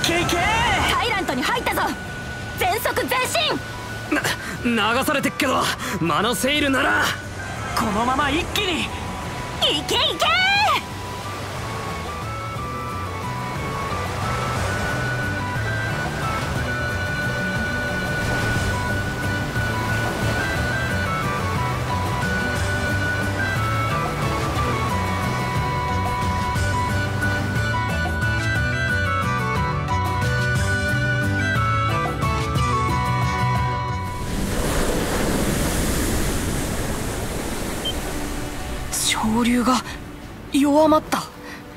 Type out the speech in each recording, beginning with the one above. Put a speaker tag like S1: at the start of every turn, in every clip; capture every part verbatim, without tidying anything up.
S1: けいけ。
S2: タイラントに入ったぞ。全速前進。
S1: な流されてっけどマノセイルなら
S3: このまま一気に。
S2: いけいけ。
S3: 潮流が弱まった。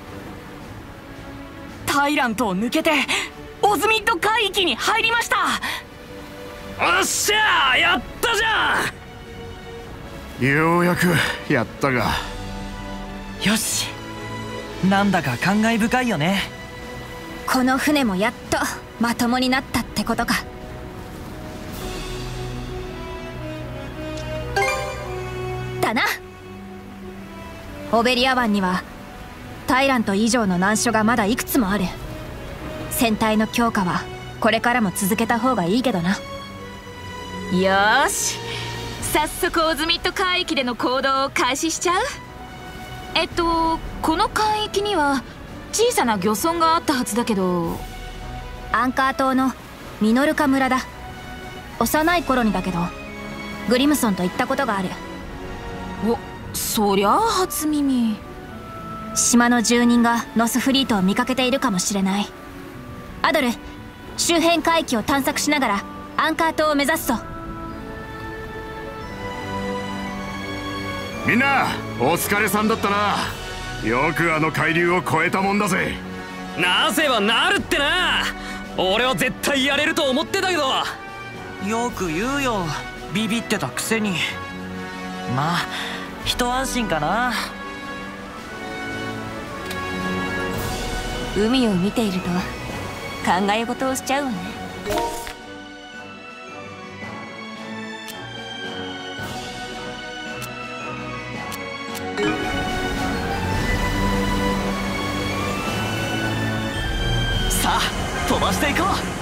S3: タイラントを抜けてオズミッド海域に入りました。
S1: おっしゃー、やったじゃ
S4: ん。ようやくやったが。
S3: よし、なんだか感慨深いよね。
S2: この船もやっとまともになったってことか。だな。オベリア湾にはタイラント以上の難所がまだいくつもある。船体の強化はこれからも続けた方がいいけどな。
S5: よーし、早速オズミッド海域での行動を開始しちゃう。えっとこの海域には小さな漁村があったはずだけど。
S2: アンカー島のミノルカ村だ。幼い頃にだけどグリムソンと行ったことがある。
S5: お、そりゃあ初耳。
S2: 島の住人がノスフリートを見かけているかもしれない。アドル、周辺海域を探索しながらアンカー島を目指すぞ。
S4: みんなお疲れさんだったな。よくあの海流を越えたもんだぜ。
S1: なぜはなるってな。俺は絶対やれると思ってたけど。
S3: よく言うよ、ビビってたくせに。まあ一安心かな。
S5: 海を見ていると考え事をしちゃうわね。
S3: さあ飛ばしていこう。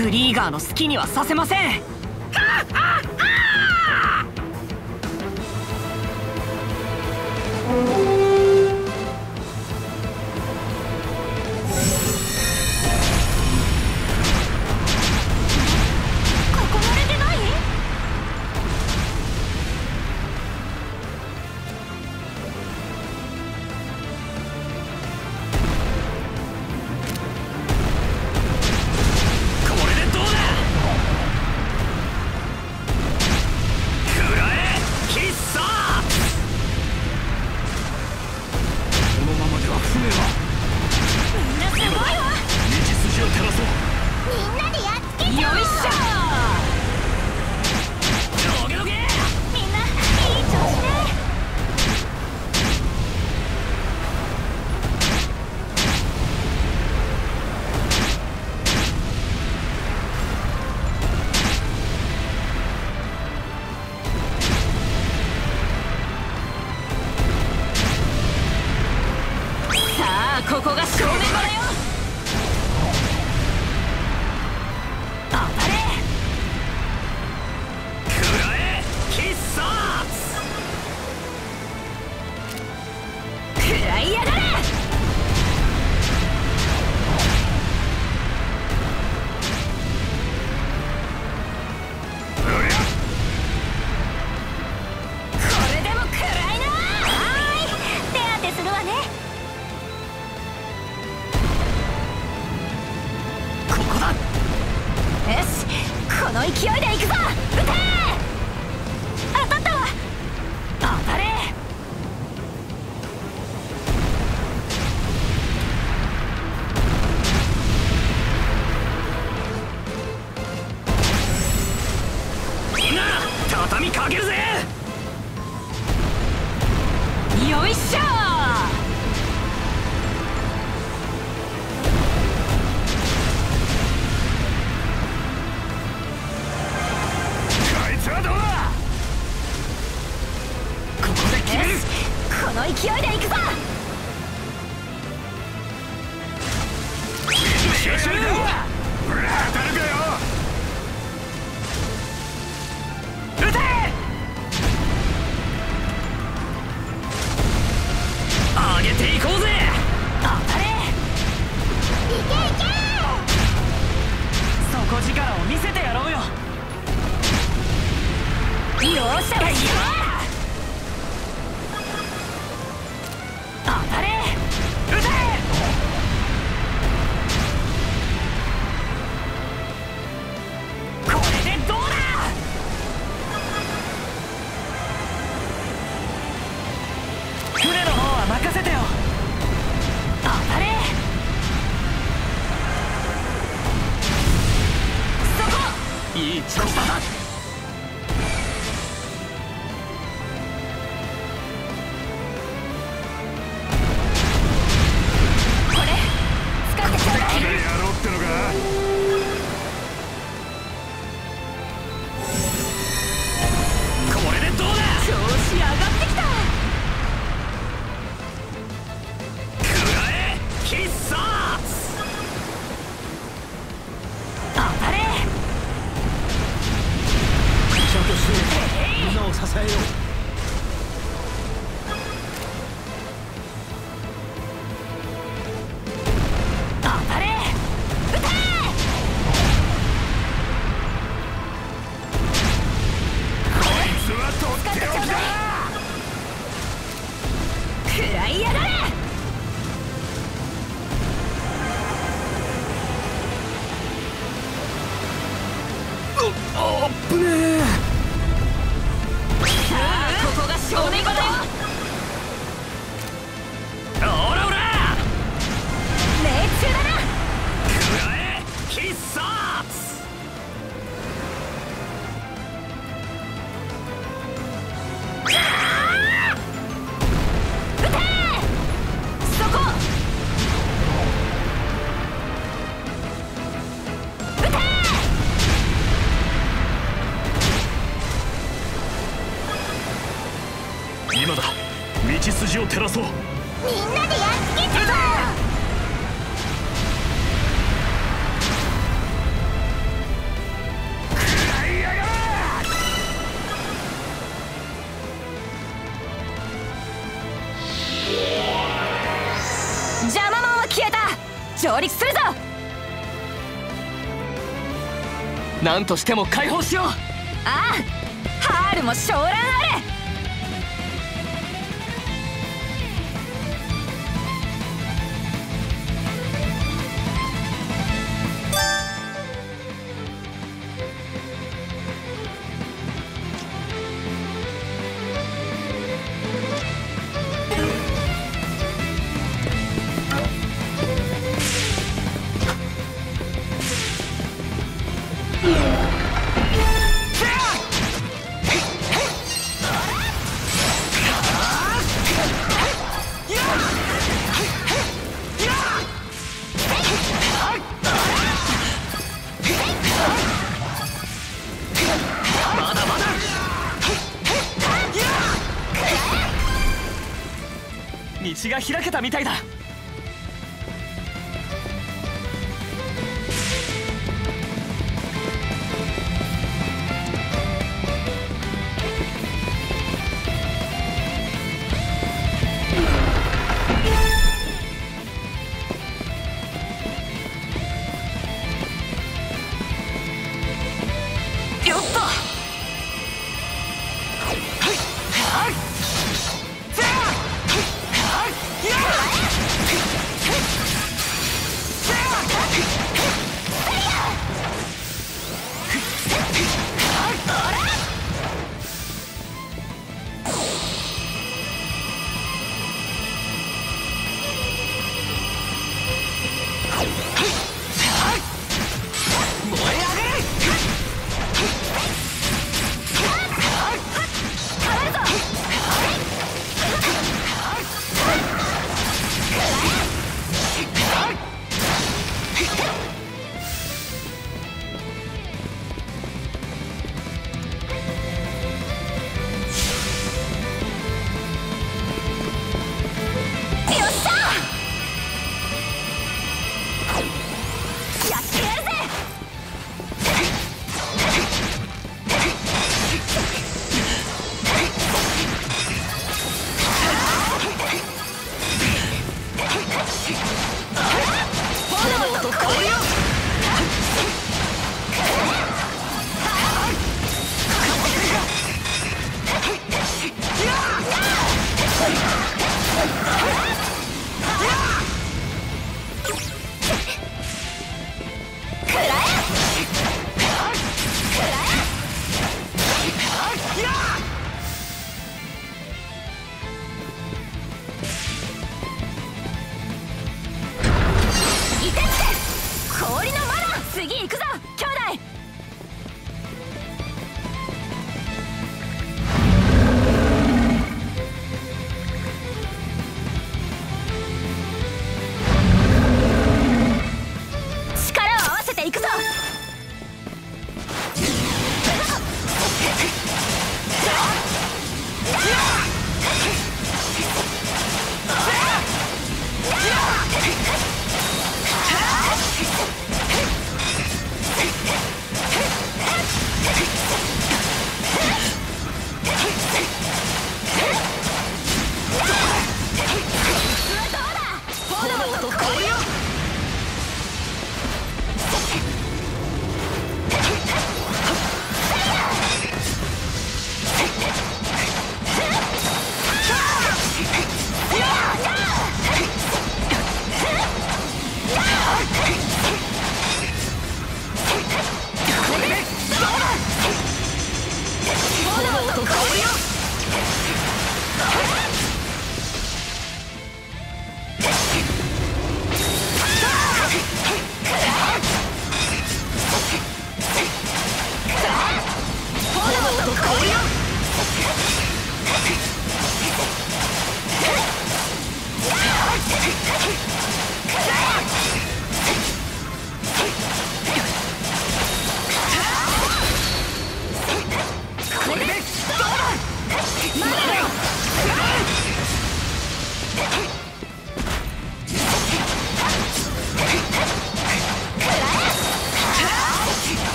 S3: グリーガーの好きにはさせません。
S5: ここが正面場だよ。当たれ。
S1: 食らえ必殺。
S5: 食らいやがれ。これでも食らいな。はい、手当てするわね。よし、この勢いで行くぞ。撃て。当たったわ。当たれ。
S1: みんな畳みかけるぜ。
S5: よいしょ。この勢いで行くぞ。
S1: 撃て。上げていこうぜ。
S5: 当たれ。いけいけ。
S3: 底力を見せてやろうよ。
S5: 容赦はしない。当たれ。
S3: 撃て。
S5: これでどうだ。
S3: 船の方は任せてよ。
S5: 当たれ。そこ。
S3: いい調子だ。
S6: みんなを支えよう。
S5: 当たれ。撃て。
S4: こいつはとっておきだ。
S5: 食らいやがれ。
S4: あっぶねえ。
S5: さあ、ここが正念場だよ。
S1: オラオラ。
S5: 命中だな。
S1: 食らえ必殺。
S5: 撃て。そこ。撃て。
S4: 今だ。道筋を照らそう。
S5: みんなでやっつけちゃうぞ。
S2: 上陸するぞ。
S1: 何としても解放しよう。
S2: ああ、ハールも昇蘭あれ。
S1: 道が開けたみたいだ。よっと。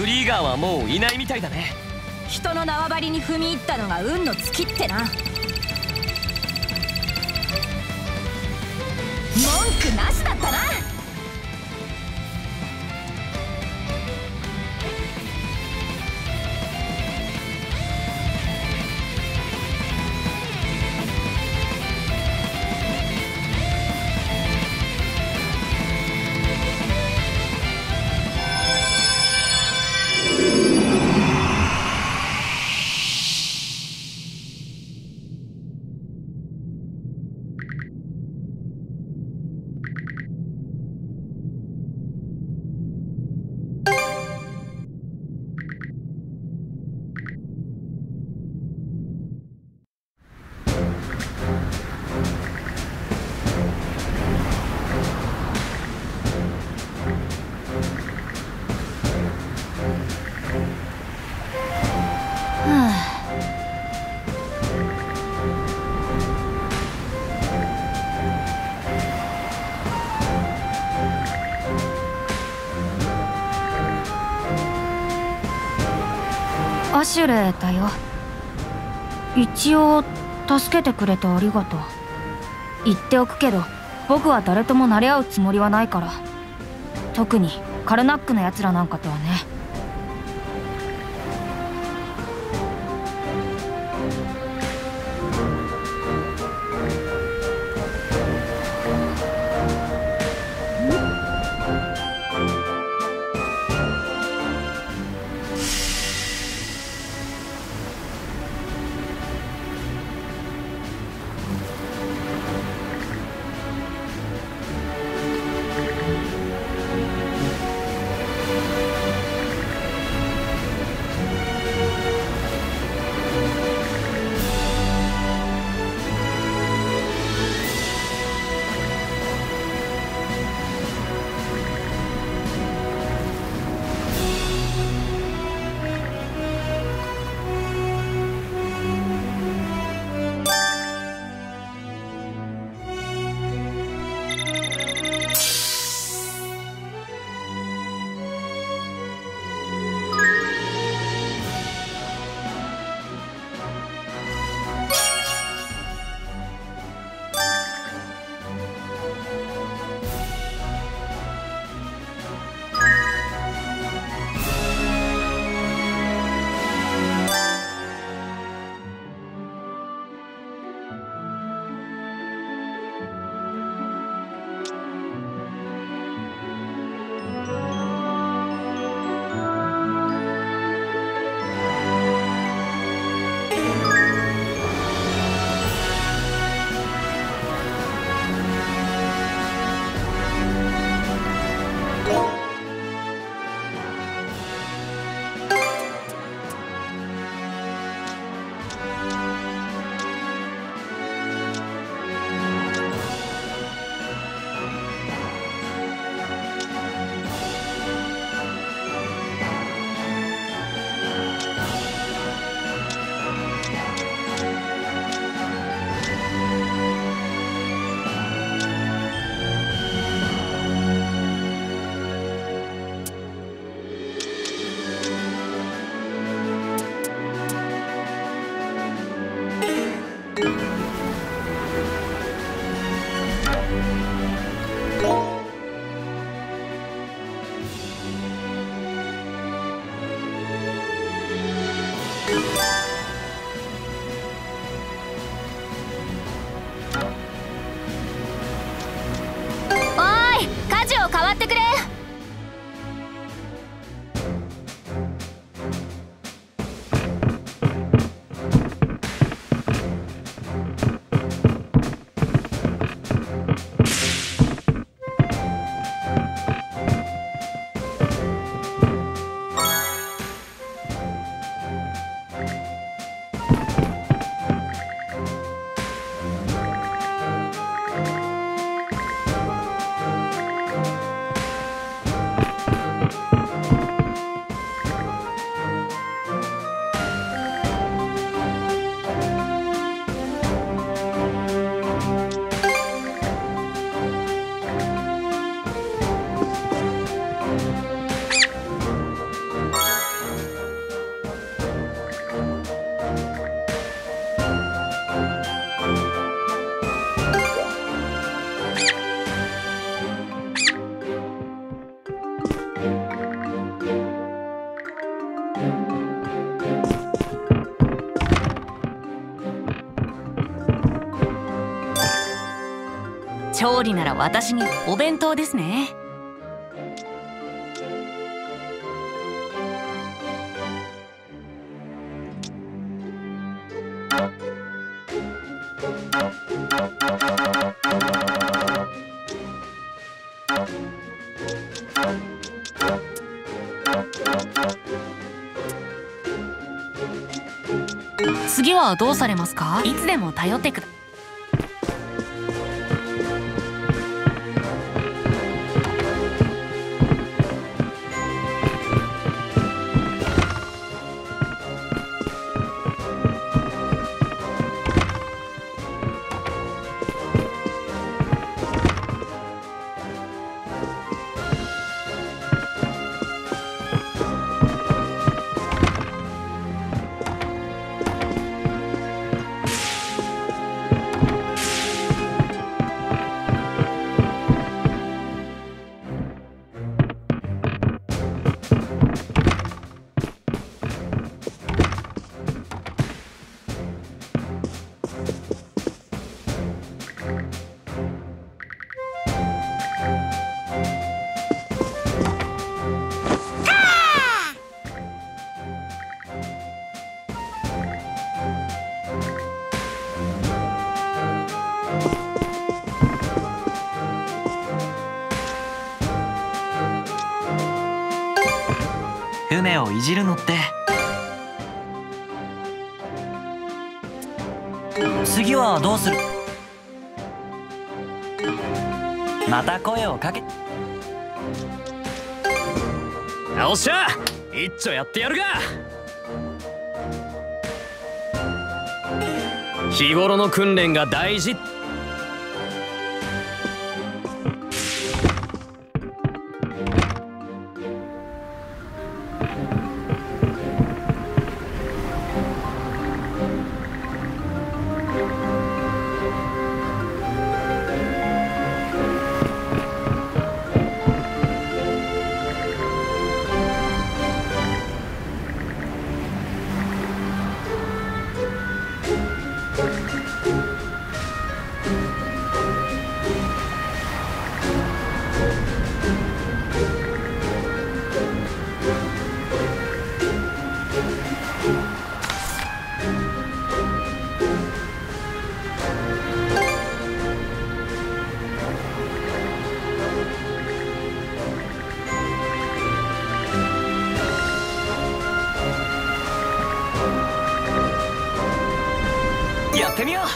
S1: クリーガーはもういないみたいだね。
S2: 人の縄張りに踏み入ったのが運の尽きってな。文句なしだったな。
S6: アシュレーだよ。一応助けてくれてありがとう。言っておくけど僕は誰とも馴れ合うつもりはないから。特にカルナックのやつらなんかとはね。
S5: 調理なら私に。お弁当ですね。次はどうされますか？いつでも頼ってくだ。
S3: 船をいじるのって。次はどうする？また声をかけ。
S1: よっしゃ、一丁やってやるが。日頃の訓練が大事。
S3: やってみよう。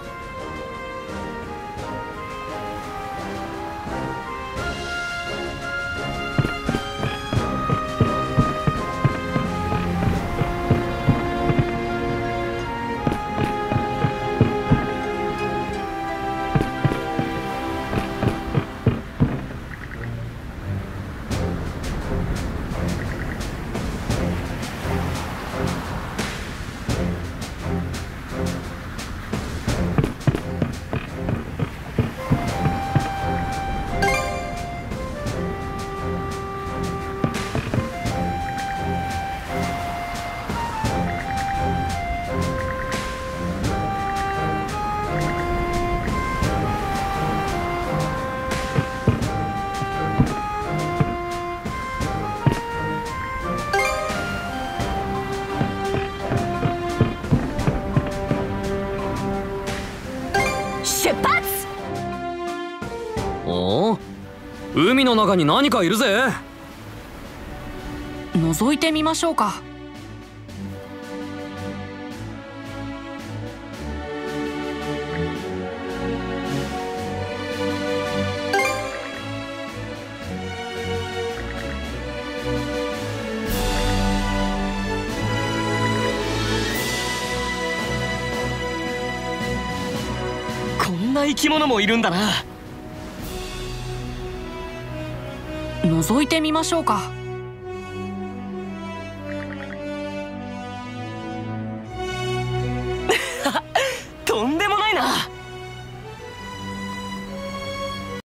S1: おお、海の中に何かいるぜ。
S5: 覗いてみましょうか。
S3: こんな生き物もいるんだな。
S5: 覗いてみましょうか。